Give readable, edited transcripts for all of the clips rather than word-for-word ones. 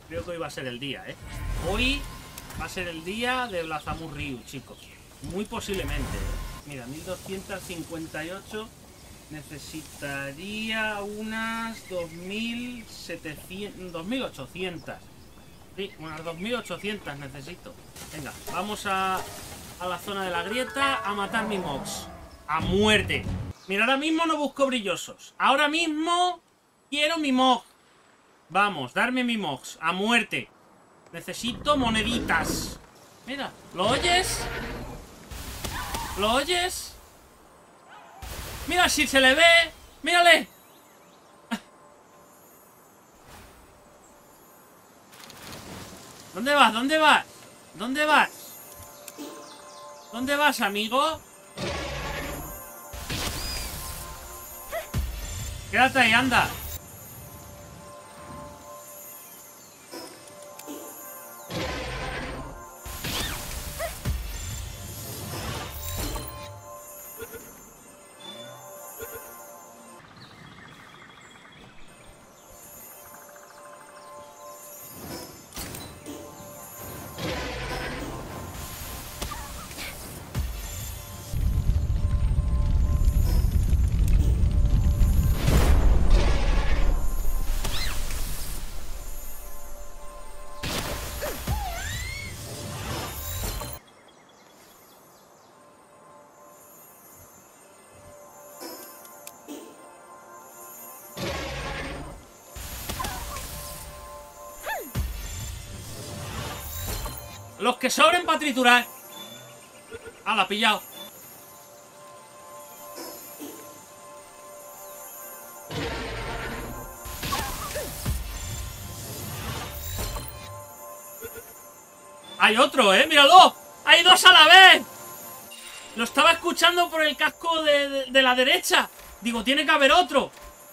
Creo que hoy va a ser el día, ¿eh? Hoy va a ser el día de Blazamur Ryu, chicos. Muy posiblemente, ¿eh? Mira, 1258. Necesitaría unas 2700... 2800. Sí, unas 2800 necesito. Venga, vamos a la zona de la grieta a matar mi mox. A muerte. Mira, ahora mismo no busco brillosos. Ahora mismo quiero mi mog. Vamos, darme mi mox. A muerte. Necesito moneditas. Mira, ¿lo oyes? ¿Lo oyes? Mira si se le ve. Mírale. ¿Dónde vas? ¿Dónde vas? ¿Dónde vas? ¿Dónde vas, amigo? Quédate ahí, anda. Los que sobren para triturar. Ah, la ha pillado. Hay otro, míralo. Hay dos a la vez. Lo estaba escuchando por el casco de la derecha. Digo, tiene que haber otro.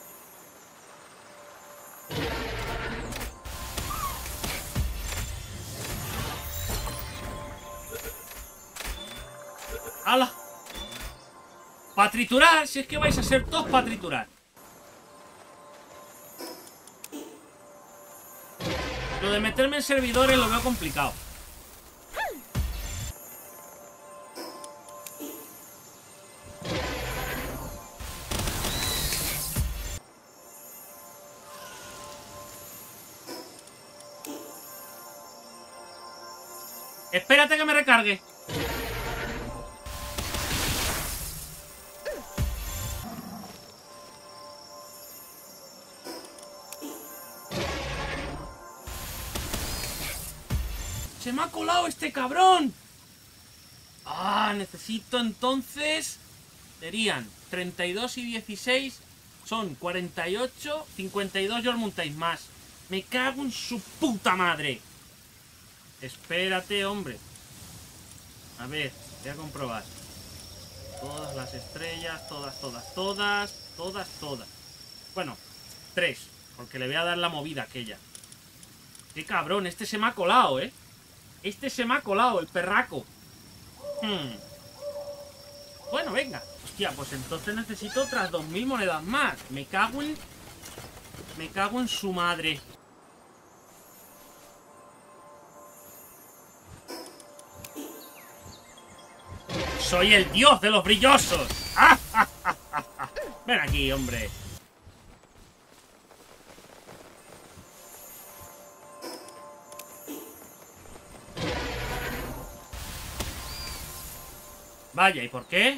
¡Hala! Para triturar, si es que vais a ser todos para triturar. Lo de meterme en servidores lo veo complicado. Espérate que me recargue. ¡Se me ha colado este cabrón! Ah, necesito entonces... Serían 32 y 16... Son 48, 52 yo os montáis más. Me cago en su puta madre. Espérate, hombre. A ver, voy a comprobar. Todas las estrellas, todas. Bueno, 3, porque le voy a dar la movida aquella. Qué cabrón, este se me ha colado, ¿eh? Este se me ha colado, el perraco. Bueno, venga. Hostia, pues entonces necesito otras 2000 monedas más. Me cago en su madre. Soy el dios de los brillosos. ¡Ah, ah, ah, ah, ah! Ven aquí, hombre. Vaya, ¿y por qué?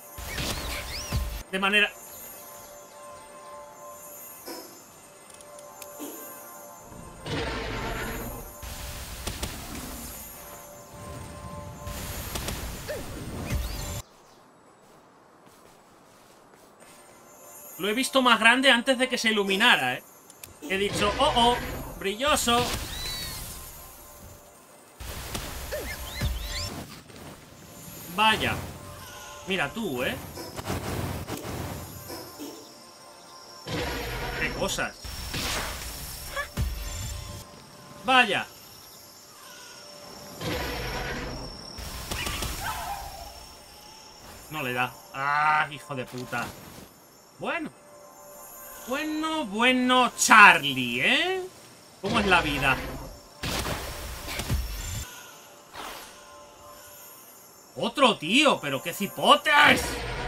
De manera... Lo he visto más grande antes de que se iluminara, ¿eh? He dicho, oh, brilloso. Vaya. Mira tú, ¿eh? Qué cosas. Vaya. No le da. Ah, hijo de puta. Bueno. Bueno, Charlie, ¿eh? ¿Cómo es la vida? ¡Otro, tío! ¡Pero qué cipotes!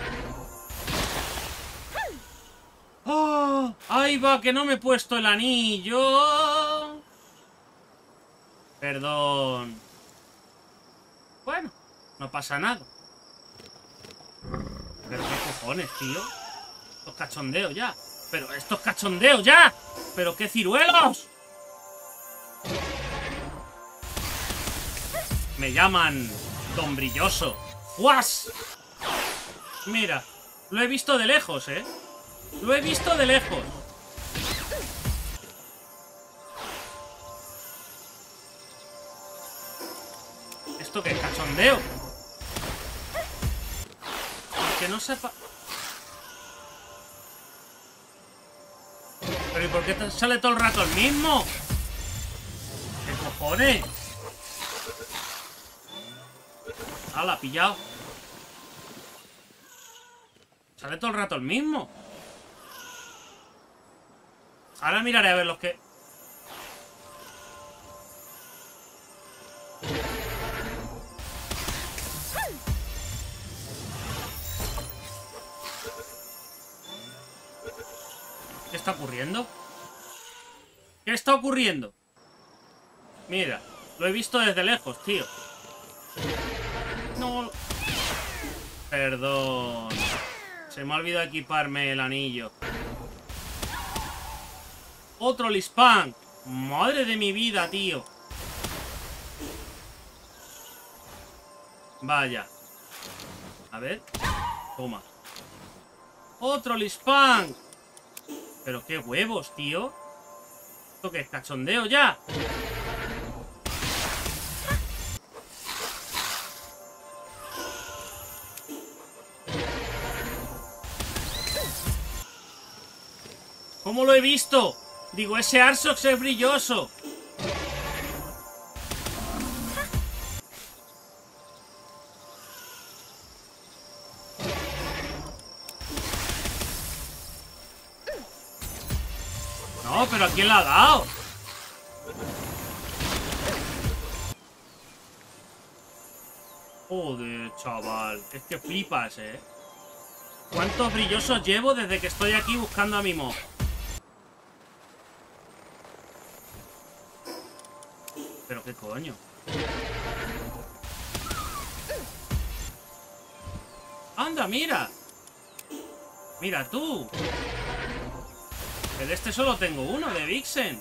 ¡Oh! ¡Ahí va! ¡Que no me he puesto el anillo! Perdón. Bueno, no pasa nada. ¿Pero qué cojones, tío? Estos cachondeos ya. ¡Pero estos cachondeos ya! ¡Pero qué ciruelos! Me llaman Don Brilloso. ¡Guas! Mira, lo he visto de lejos, ¿eh? Lo he visto de lejos. ¿Esto qué es? ¿Cachondeo? Que no sepa... ¿Pero y por qué sale todo el rato el mismo? ¿Qué cojones? ¡Hala, pillado! Sale todo el rato el mismo. Ahora miraré a ver los que... ¿Qué está ocurriendo? ¿Qué está ocurriendo? Mira, lo he visto desde lejos, tío. No... Perdón. Se me ha olvidado equiparme el anillo. Otro Lispang. Madre de mi vida, tío. Vaya. A ver. Toma. Otro Lispang. Pero qué huevos, tío. ¿Esto qué es? ¿Cachondeo ya? ¿Cómo lo he visto? Digo, ese Arsox es brilloso. No, pero ¿a quién le ha dado? Joder, chaval. Es que flipas, ¿eh? ¿Cuántos brillosos llevo desde que estoy aquí buscando a mi mob? ¿Pero qué coño? ¡Anda, mira! ¡Mira tú! Que de este solo tengo uno, de Vixen.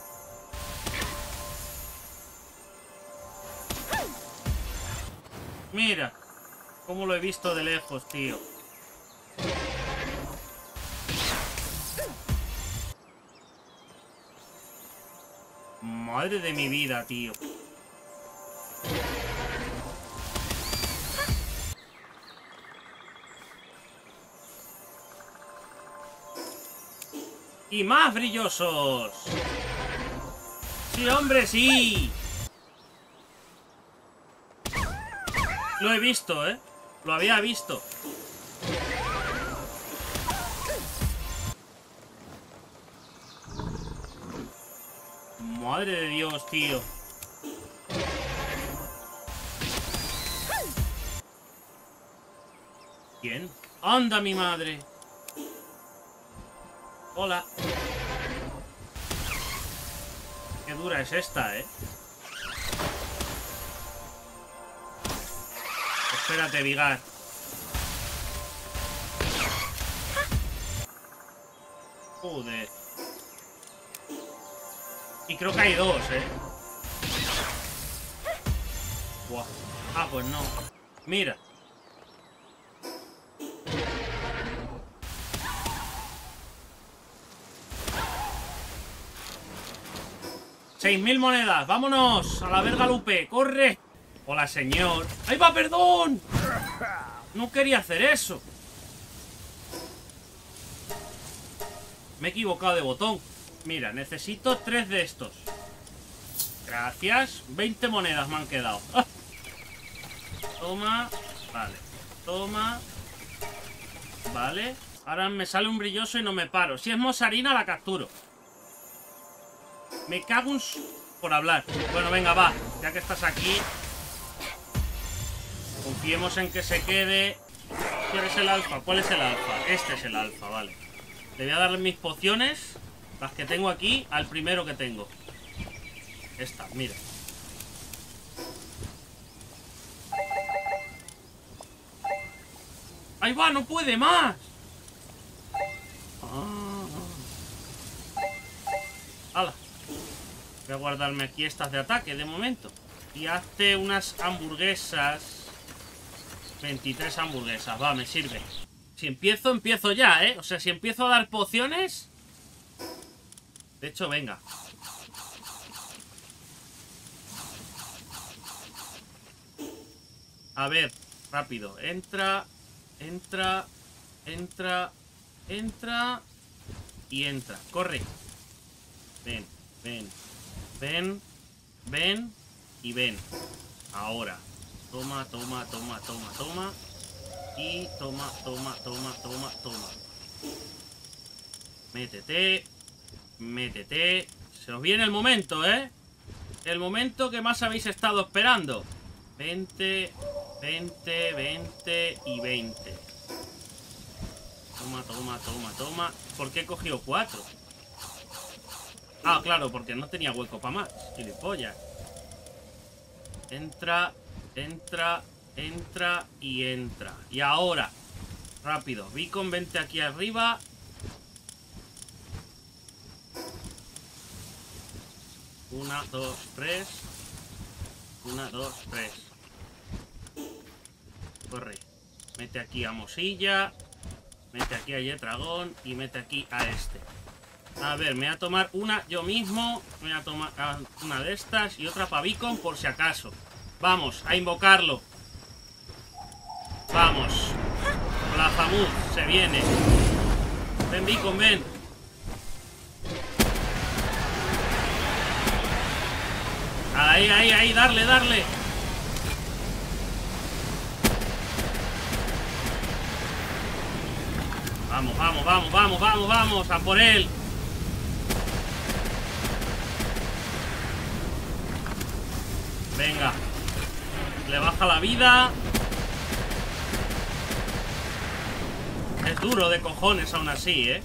Mira cómo lo he visto de lejos, tío. Madre de mi vida, tío. ¡Y más brillosos! ¡Sí, hombre, sí! Lo he visto, ¿eh? Lo había visto. Madre de Dios, tío. ¿Quién? ¡Anda, mi madre! Hola. Qué dura es esta, ¿eh? Espérate, Vigar. Joder. Y creo que hay dos, ¿eh? Buah. Ah, pues no. Mira. ¡6.000 monedas! ¡Vámonos! ¡A la verga, Lupe! ¡Corre! Hola, señor. ¡Ahí va, perdón! No quería hacer eso. Me he equivocado de botón. Mira, necesito 3 de estos. Gracias. 20 monedas me han quedado. ¡Ah! Toma. Vale. Toma. Vale. Ahora me sale un brilloso y no me paro. Si es Mosarina, la capturo. Me cago en... por hablar. Bueno, venga, va. Ya que estás aquí. Confiemos en que se quede. ¿Cuál es el alfa? ¿Cuál es el alfa? Este es el alfa, vale. Le voy a dar mis pociones, las que tengo aquí, al primero que tengo. Esta, mira. ¡Ahí va! ¡No puede más! ¡Hala! Voy a guardarme aquí estas de ataque de momento. Y hazte unas hamburguesas. 23 hamburguesas, va, me sirve. Si empiezo, empiezo ya, ¿eh? O sea, si empiezo a dar pociones... De hecho, venga. A ver, rápido. Entra, entra, entra, entra y entra. Corre. Ven, ven, ven, ven y ven. Ahora. Toma, toma, toma, toma, toma. Y toma, toma, toma, toma, toma. Métete. Métete. Se os viene el momento, ¿eh? El momento que más habéis estado esperando. 20, 20, 20 y 20. Toma, toma, toma, toma. ¿Por qué he cogido 4? Ah, claro, porque no tenía hueco para más. Gilipollas. Entra, entra, entra y entra. Y ahora, rápido. Beacon, vente aquí arriba. Una, dos, tres. Una, dos, tres. Corre. Mete aquí a Mosilla. Mete aquí a Yetragón. Y mete aquí a este. A ver, me voy a tomar una yo mismo. Me voy a tomar una de estas. Y otra para Beacon por si acaso. Vamos, a invocarlo. Vamos. Blazamut, se viene. Ven, Beacon, ven. Ahí, ahí, ahí, darle, darle. Vamos, vamos, vamos, vamos, vamos, vamos. A por él. Venga. Le baja la vida. Es duro de cojones aún así, ¿eh?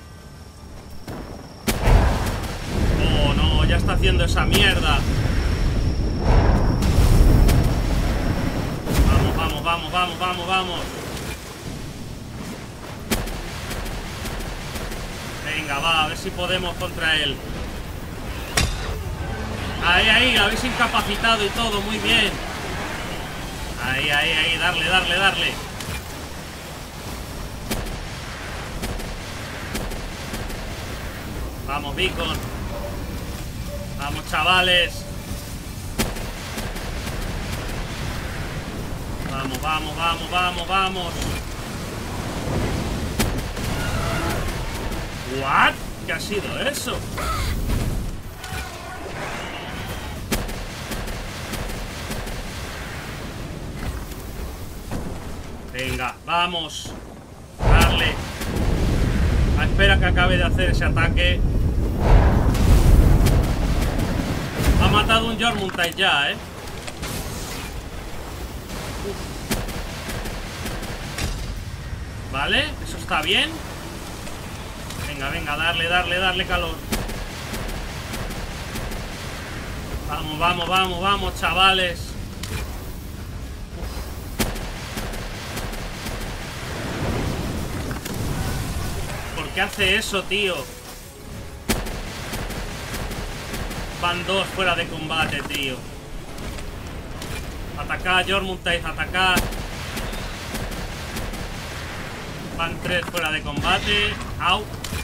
Oh, no, ya está haciendo esa mierda. Vamos, vamos, vamos, vamos, vamos, vamos. Venga, va, a ver si podemos contra él. Ahí, ahí, lo habéis incapacitado y todo, muy bien. Ahí, ahí, ahí, darle, darle, darle. Vamos, Beacon. Vamos, chavales. Vamos, vamos, vamos, vamos, vamos. ¿What? ¿Qué ha sido eso? Venga, vamos. Darle. Espera que acabe de hacer ese ataque. Ha matado un Jormuntai ya, ¿eh? Vale, eso está bien. Venga, venga, darle, darle, darle calor. Vamos, vamos, vamos, vamos, chavales. ¿Por qué hace eso, tío? Van 2 fuera de combate, tío. Atacad, Jormuntai, atacad. Van 3 fuera de combate. Au.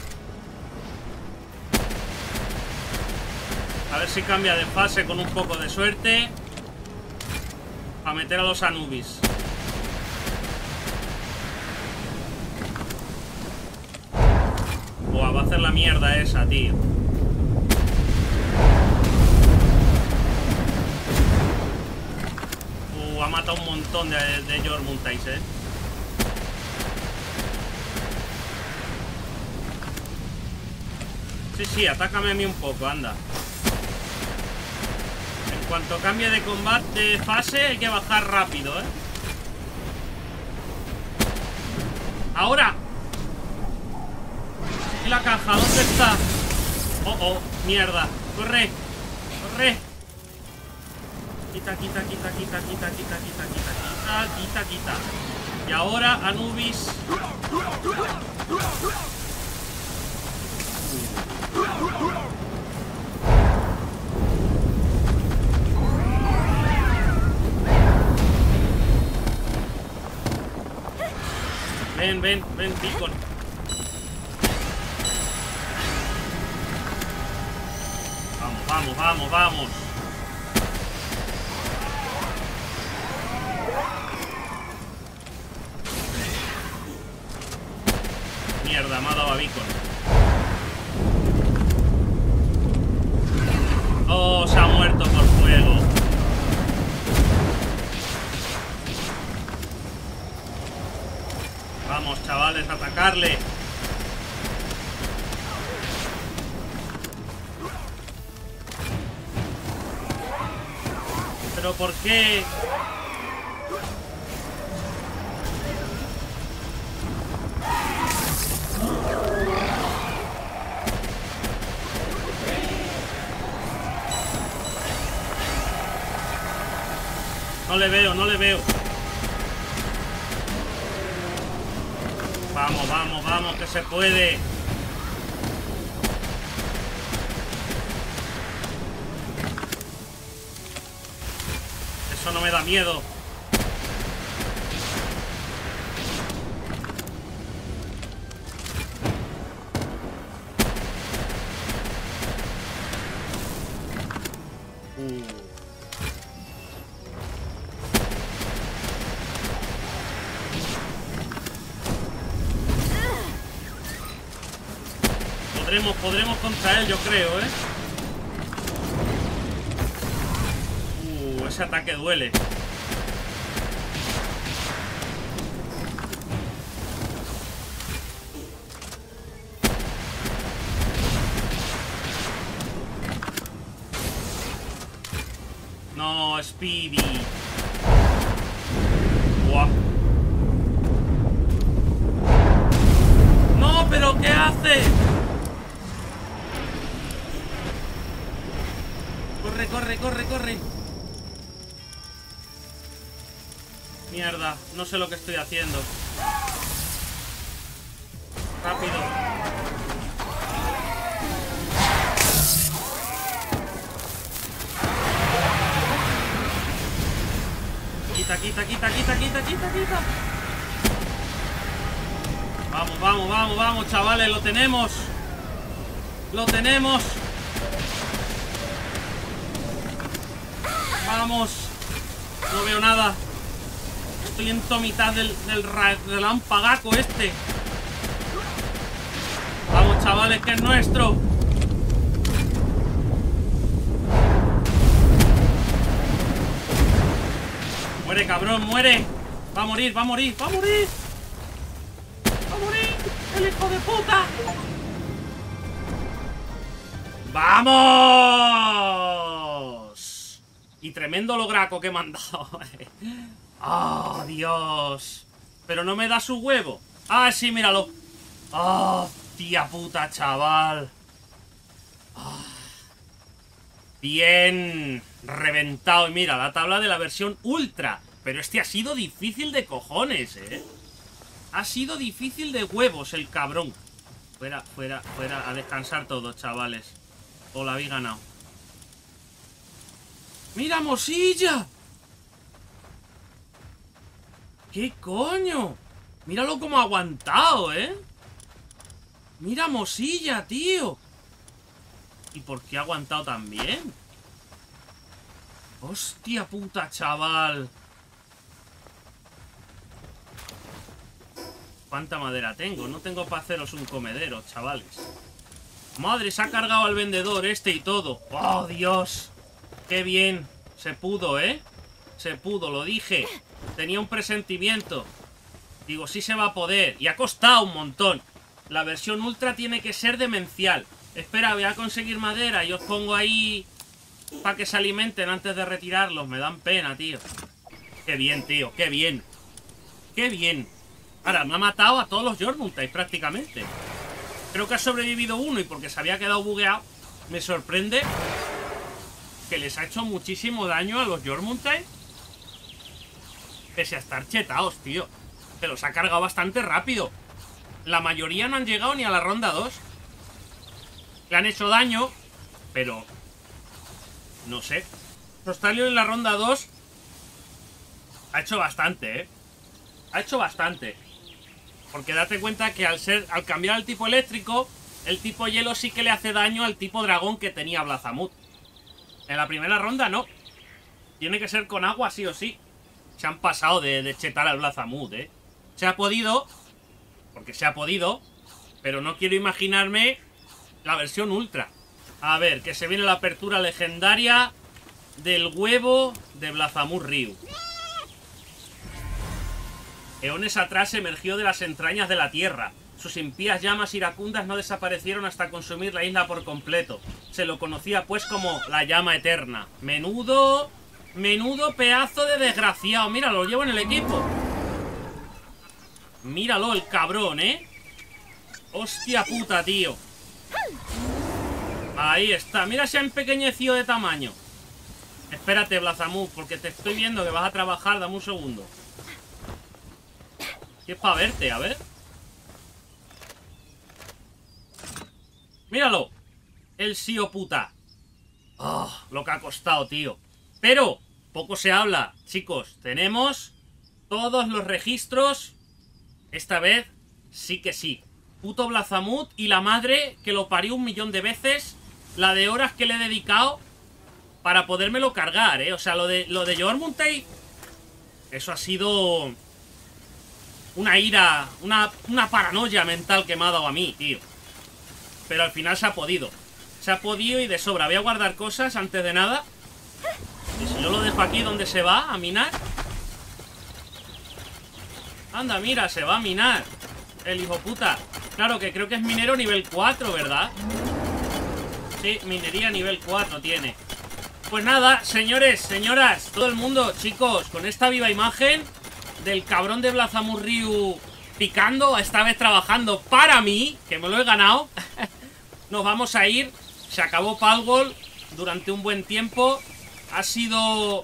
A ver si cambia de fase con un poco de suerte. Para meter a los Anubis. Buah, va a hacer la mierda esa, tío. Ha matado un montón de Jormuntais, ¿eh? Sí, sí, atácame a mí un poco, anda. En cuanto cambie de combate, de fase, hay que bajar rápido, ¿eh? ¡Ahora! ¿Y la caja? ¿Dónde está? ¡Oh, oh! ¡Mierda! ¡Corre! ¡Corre! Quita, quita, quita, quita, quita, quita, quita, quita, quita, quita, quita. Y ahora, Anubis. Ven, ven, ven, Beacon. Vamos, vamos, vamos, vamos. Mierda, me ha dado a Beacon. Oh, se ha muerto por fuego. Vamos, chavales, a atacarle. ¿Pero por qué? No le veo, no le veo. Vamos, vamos, vamos, que se puede. Eso no me da miedo. Podremos contra él, yo creo, ¿eh? Ese ataque duele. No, Speedy. Buah. No, pero ¿qué hace? Corre, corre, corre, corre. Mierda, no sé lo que estoy haciendo. Rápido. Quita, quita, quita, quita, quita, quita, quita. Vamos, vamos, vamos, vamos, chavales, lo tenemos. Lo tenemos. Vamos. No veo nada. Estoy en mitad del relámpagaco este. Vamos, chavales, que es nuestro. Muere, cabrón, muere. Va a morir, va a morir, va a morir. Va a morir, el hijo de puta. ¡Vamos! Y tremendo lograco que me han dado. ¡Oh, Dios! Pero no me da su huevo. ¡Ah, sí, míralo! ¡Oh, tía puta, chaval! Oh. Bien. Reventado. Y mira, la tabla de la versión ultra. Pero este ha sido difícil de cojones, ¿eh? Ha sido difícil de huevos el cabrón. Fuera, fuera, fuera. A descansar todos, chavales. O la habéis ganado. ¡Mira, Mosilla! ¿Qué coño? Míralo como ha aguantado, ¿eh? Mira, Mosilla, tío. ¿Y por qué ha aguantado tan bien? Hostia puta, chaval. ¿Cuánta madera tengo? No tengo para haceros un comedero, chavales. Madre, se ha cargado al vendedor este y todo. ¡Oh, Dios! ¡Qué bien! Se pudo, ¿eh? Se pudo, lo dije. Tenía un presentimiento. Digo, sí se va a poder. Y ha costado un montón. La versión ultra tiene que ser demencial. Espera, voy a conseguir madera y os pongo ahí para que se alimenten antes de retirarlos. Me dan pena, tío. Qué bien, tío, qué bien. Qué bien. Ahora, me ha matado a todos los Jormuntais prácticamente. Creo que ha sobrevivido uno y porque se había quedado bugueado. Me sorprende que les ha hecho muchísimo daño a los Jormuntais. Pese a estar chetados, tío. Se los ha cargado bastante rápido. La mayoría no han llegado ni a la ronda 2. Le han hecho daño, pero... no sé. Rostalio en la ronda 2 ha hecho bastante, ¿eh? Ha hecho bastante. Porque date cuenta que al cambiar al tipo eléctrico, el tipo hielo sí que le hace daño al tipo dragón que tenía Blazamut. En la primera ronda no. Tiene que ser con agua sí o sí. Se han pasado de chetar al Blazamut, ¿eh? Se ha podido, porque se ha podido, pero no quiero imaginarme la versión ultra. A ver, que se viene la apertura legendaria del huevo de Blazamut Ryu. Eones atrás emergió de las entrañas de la tierra. Sus impías llamas iracundas no desaparecieron hasta consumir la isla por completo. Se lo conocía pues como la llama eterna. Menudo pedazo de desgraciado. Mira, lo llevo en el equipo. Míralo, el cabrón, ¿eh? Hostia puta, tío. Ahí está. Mira, se ha empequeñecido de tamaño. Espérate, Blazamut, porque te estoy viendo que vas a trabajar. Dame un segundo. Y es para verte, a ver. Míralo. El sío puta. Oh, lo que ha costado, tío. Pero poco se habla, chicos. Tenemos todos los registros. Esta vez sí que sí. Puto Blazamut y la madre que lo parió 1.000.000 de veces. La de horas que le he dedicado para podérmelo cargar, ¿eh? O sea, lo de Jormuntai, eso ha sido una ira, una paranoia mental que me ha dado a mí, tío. Pero al final se ha podido. Se ha podido y de sobra. Voy a guardar cosas antes de nada. Y si yo lo dejo aquí, ¿dónde se va? ¿A minar? Anda, mira, se va a minar el hijo puta. Claro que creo que es minero nivel 4, ¿verdad? Sí, minería nivel 4 tiene. Pues nada, señores, señoras, todo el mundo, chicos, con esta viva imagen del cabrón de Blazamut Ryu picando, esta vez trabajando para mí, que me lo he ganado. Nos vamos a ir. Se acabó Palworld durante un buen tiempo. Ha sido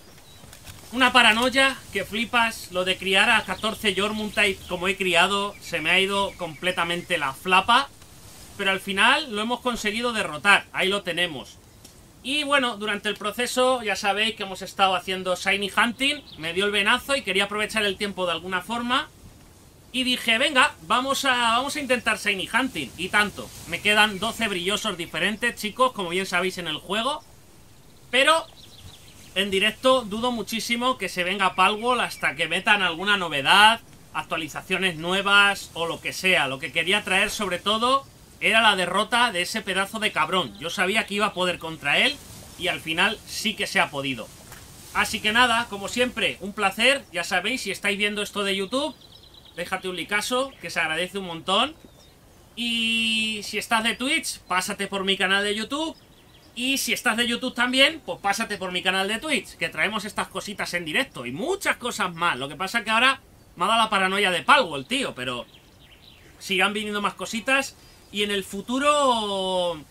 una paranoia que flipas. Lo de criar a 14 Jormuntai como he criado, se me ha ido completamente la flapa. Pero al final lo hemos conseguido derrotar. Ahí lo tenemos. Y bueno, durante el proceso ya sabéis que hemos estado haciendo Shiny Hunting. Me dio el venazo y quería aprovechar el tiempo de alguna forma. Y dije, venga, vamos a intentar Shiny Hunting. Y tanto. Me quedan 12 brillosos diferentes, chicos, como bien sabéis en el juego. Pero en directo dudo muchísimo que se venga Palworld hasta que metan alguna novedad, actualizaciones nuevas o lo que sea. Lo que quería traer sobre todo era la derrota de ese pedazo de cabrón. Yo sabía que iba a poder contra él y al final sí que se ha podido. Así que nada, como siempre, un placer. Ya sabéis, si estáis viendo esto de YouTube, déjate un likeazo, que se agradece un montón. Y si estás de Twitch, pásate por mi canal de YouTube. Y si estás de YouTube también, pues pásate por mi canal de Twitch, que traemos estas cositas en directo y muchas cosas más. Lo que pasa es que ahora me ha dado la paranoia de Palworld, tío, pero sigan viniendo más cositas. Y en el futuro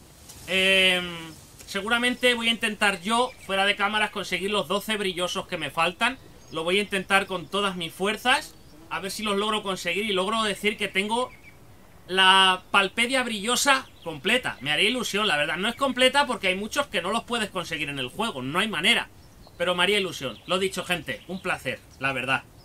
seguramente voy a intentar yo, fuera de cámaras, conseguir los 12 brillosos que me faltan. Lo voy a intentar con todas mis fuerzas. A ver si los logro conseguir y logro decir que tengo la Palpedia brillosa completa. Me haría ilusión, la verdad. No es completa porque hay muchos que no los puedes conseguir en el juego. No hay manera. Pero me haría ilusión. Lo dicho, gente. Un placer, la verdad.